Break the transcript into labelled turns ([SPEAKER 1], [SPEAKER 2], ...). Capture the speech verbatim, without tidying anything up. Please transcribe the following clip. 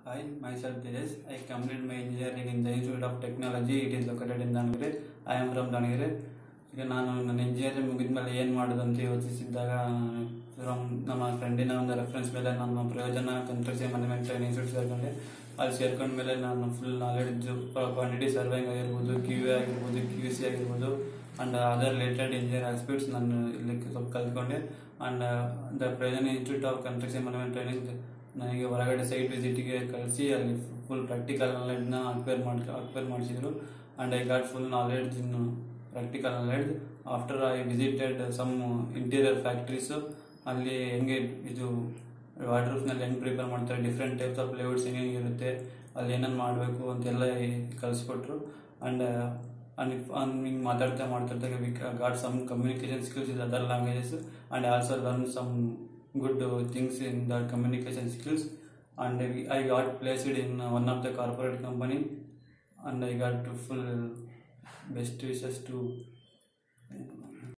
[SPEAKER 1] Hi, myself Tejas. I completed my engineering in the Institute of Technology. It is located in Davangere. I am from Davangere. ಈಗ ನಾನು ನನ್ನ engineering ಮುಗಿದ ಮೇಲೆ ಏನು ಮಾಡೋದು ಅಂತ ಯೋಚಿಸಿದ್ದಾಗ ಫ್ರಮ್ ನಮ್ಮ ಫ್ರೆಂಡಿನ ಒಂದು ರೆಫರೆನ್ಸ್ ಮೇಲೆ ನಾನು Prayojana construction management training institute ಸೇರ್ಕೊಂಡೆ. ಅಲ್ಲಿ ಸೇರ್ಕೊಂಡ ಮೇಲೆ ನಾನು ಫುಲ್ ನಾಲೆಡ್ಜು ಕ್ವಾಂಟಿಟಿ ಸರ್ವೇಯಿಂಗ್ ಆಗಿರ್ಬೋದು, ಕ್ಯೂ ಎ ಆಗಿರ್ಬೋದು, ಕ್ಯೂ ಸಿ ಆಗಿರ್ಬೋದು and other related engineer aspects ನಾನು ಇಲ್ಲಿ ಸ್ವಲ್ಪ ಕಲ್ತ್ಕೊಂಡೆ. And the present institute of construction management training ನನಗೆ ಹೊರಗಡೆ ಸೈಟ್ ವಿಸಿಟಿಗೆ ಕಳಿಸಿ ಅಲ್ಲಿ ಫುಲ್ ಪ್ರಾಕ್ಟಿಕಲ್ ನಾಲೆಡ್ಜ್ನ ಅಕ್ವೇರ್ ಮಾಡಿ ಅಕ್ವೇರ್ ಮಾಡಿಸಿದ್ರು. And I got full knowledge in practical knowledge. After I visited some interior factories, ಅಲ್ಲಿ ಹೆಂಗೆ ಇದು ವಾಟರ್ ಪ್ರೂಫ್ನಲ್ಲಿ ಹೆಂಗೆ ಪ್ರಿಪೇರ್ ಮಾಡ್ತಾರೆ, ಡಿಫ್ರೆಂಟ್ ಟೈಪ್ಸ್ ಆಫ್ ಲೇಔಟ್ಸ್ ಹೆಂಗೆ ಹೆಂಗಿರುತ್ತೆ, ಅಲ್ಲಿ ಏನೇನು ಮಾಡಬೇಕು ಅಂತೆಲ್ಲ ಕಲಿಸ್ಕೊಟ್ರು. ಆ್ಯಂಡ್ ಆ್ಯಂಡ್ ಹಿಂಗೆ ಮಾತಾಡ್ತಾ ಮಾತಾಡ್ತಾ we got some communication skills in other languages and also learn some good uh, things in the communication skills. And I, I got placed in uh, one of the corporate company, and I got full best wishes to